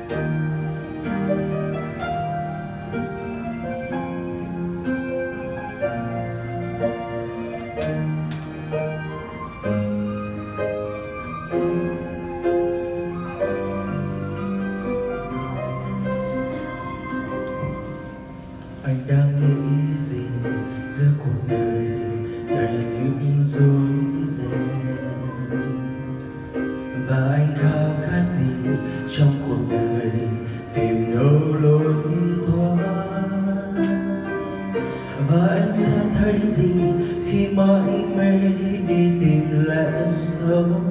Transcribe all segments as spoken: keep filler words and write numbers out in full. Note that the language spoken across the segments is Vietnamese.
Anh đang nghĩ gì giữa cuộc đời đầy những rối ren, và anh khao khát gì trong cuộc đời tìm đâu lối thoát, và anh sẽ thấy gì khi mãi mê đi tìm lẽ sống.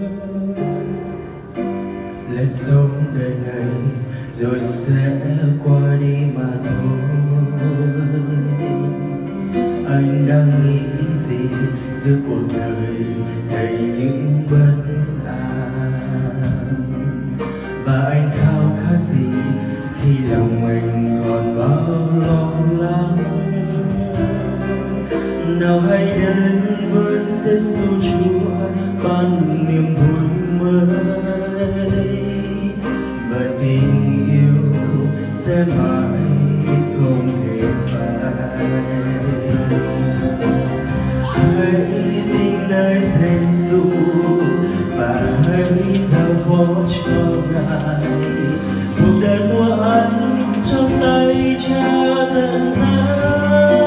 Lẽ sống đời này rồi sẽ qua đi mà thôi. Anh đang nghĩ gì giữa cuộc đời đầy những bất an, và anh khao khát gì khi lòng mình còn bao lo lắng. Nào hãy đến với Giêsu Chúa ban niềm vui mới, và tình yêu sẽ mãi không hề phai. Hãy tin nơi Giêsu và hãy giao phó cho Ngài cuộc đời của anh trong tay Cha dẫn dắt.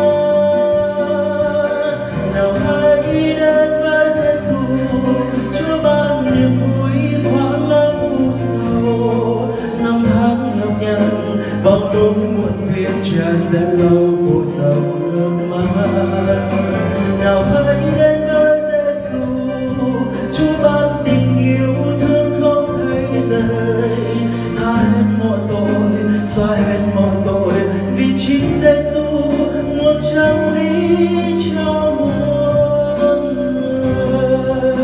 Nào hãy đến với Giêsu, Chúa ban niềm vui khỏa lấp u sầu. Năm tháng nhọc nhằn bao nỗi muộn phiền, Cha sẽ lau khổ sầu nước mắt. Nào hãy đến với Giêsu, Chúa ban tình yêu thương không thấy rời, tha hết mọi tội, xóa hết mọi tội, vì chính Giêsu muốn trao lý cho muôn người.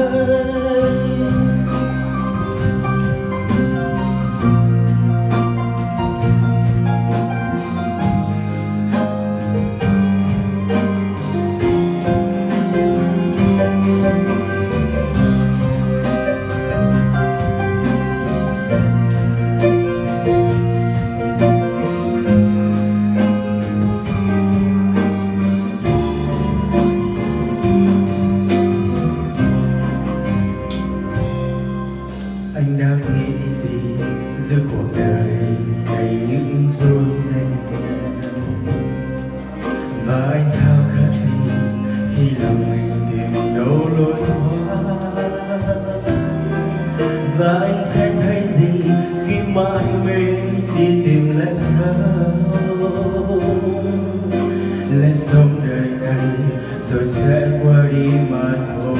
Anh đang nghĩ gì giữa cuộc đời đầy những rối ren, và anh khao khát gì khi lòng mình tìm đâu lối thoát, và anh sẽ thấy gì khi mãi mê đi tìm lẽ sống. Lẽ sống đời này rồi sẽ qua đi mà thôi.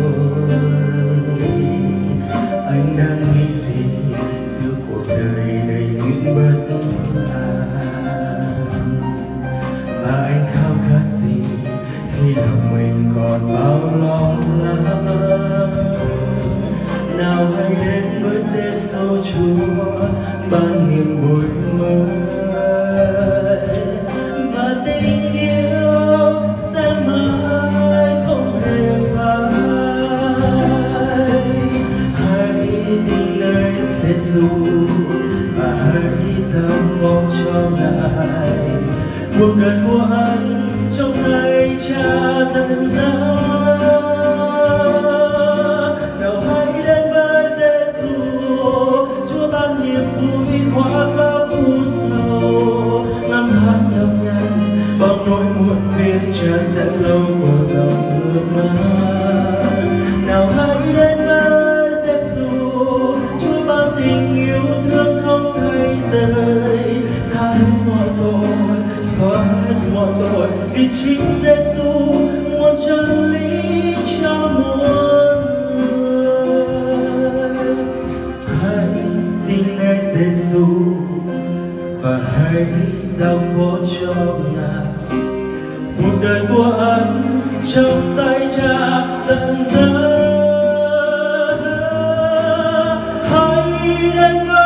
Anh đang nghĩ gì giữa cuộc đời đầy những bất an, và anh khao khát gì khi lòng mình còn bao lo lắng. Nào hãy đến với Giêsu Chúa ban niềm vui mới, và tình yêu sẽ mãi không hề phai. Hãy tin nơi Giêsu và hãy giao phó cho Ngài cuộc đời của anh trong tay Cha dẫn dắt. Nào hãy đến với Giêsu, Chúa ban niềm vui khỏa khắp u sầu. Năm tháng nhọc nhằn bao nỗi muộn phiền, Cha sẽ lau khổ dòng nước mắt. Nào hãy đến với Giêsu, Chúa ban tình yêu thương không thấy rời, tha hết mọi tội, xóa hết mọi tội, vì chính Giêsu muốn chân lý cho muôn người. Hãy tin nơi Giêsu và hãy giao phó cho Ngài cuộc đời của anh trong tay Cha dẫn dắt. Hãy đến với